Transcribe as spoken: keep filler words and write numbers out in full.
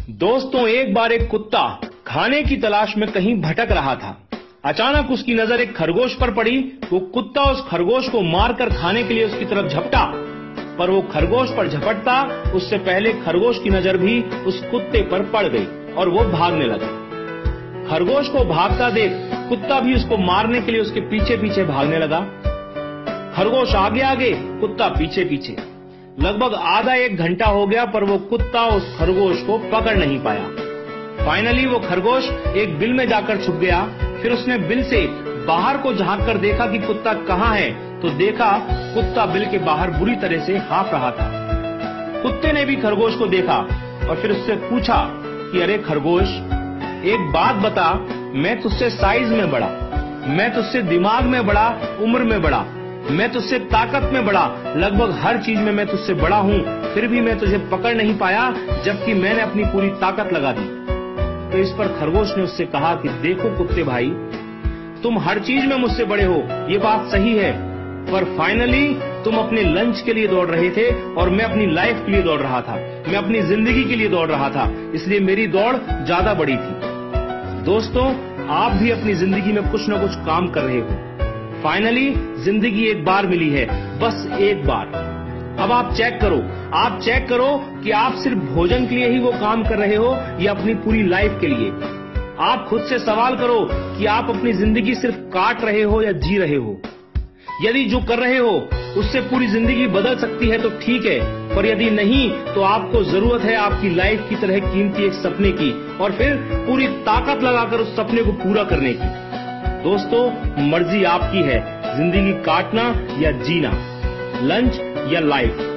दोस्तों, एक बार एक कुत्ता खाने की तलाश में कहीं भटक रहा था। अचानक उसकी नजर एक खरगोश पर पड़ी। वो कुत्ता उस खरगोश को मारकर खाने के लिए उसकी तरफ झपटा, पर वो खरगोश पर झपटता उससे पहले खरगोश की नजर भी उस कुत्ते पर पड़ गई और वो भागने लगा। खरगोश को भागता देख कुत्ता भी उसको मारने के लिए उसके पीछे पीछे भागने लगा। खरगोश आगे आगे, कुत्ता पीछे पीछे। लगभग आधा एक घंटा हो गया, पर वो कुत्ता उस खरगोश को पकड़ नहीं पाया। फाइनली वो खरगोश एक बिल में जाकर छुप गया। फिर उसने बिल से बाहर को झांक कर देखा कि कुत्ता कहाँ है, तो देखा कुत्ता बिल के बाहर बुरी तरह से हाँफ रहा था। कुत्ते ने भी खरगोश को देखा और फिर उससे पूछा कि अरे खरगोश, एक बात बता, मैं तुझसे साइज में बड़ा, मैं तुझसे दिमाग में बड़ा, उम्र में बड़ा, मैं तुझसे ताकत में बड़ा, लगभग हर चीज में मैं तुझसे बड़ा हूँ, फिर भी मैं तुझे पकड़ नहीं पाया, जबकि मैंने अपनी पूरी ताकत लगा दी। तो इस पर खरगोश ने उससे कहा कि देखो कुत्ते भाई, तुम हर चीज में मुझसे बड़े हो, ये बात सही है, पर फाइनली तुम अपने लंच के लिए दौड़ रहे थे और मैं अपनी लाइफ के लिए दौड़ रहा था, मैं अपनी जिंदगी के लिए दौड़ रहा था, इसलिए मेरी दौड़ ज्यादा बड़ी थी। दोस्तों, आप भी अपनी जिंदगी में कुछ न कुछ काम कर रहे हो। फाइनली जिंदगी एक बार मिली है, बस एक बार। अब आप चेक करो, आप चेक करो कि आप सिर्फ भोजन के लिए ही वो काम कर रहे हो या अपनी पूरी लाइफ के लिए। आप खुद से सवाल करो कि आप अपनी जिंदगी सिर्फ काट रहे हो या जी रहे हो। यदि जो कर रहे हो उससे पूरी जिंदगी बदल सकती है तो ठीक है, पर यदि नहीं तो आपको जरूरत है आपकी लाइफ की तरह कीमती एक सपने की, और फिर पूरी ताकत लगाकर उस सपने को पूरा करने की। दोस्तों, मर्जी आपकी है, जिंदगी काटना या जीना, लंच या लाइफ।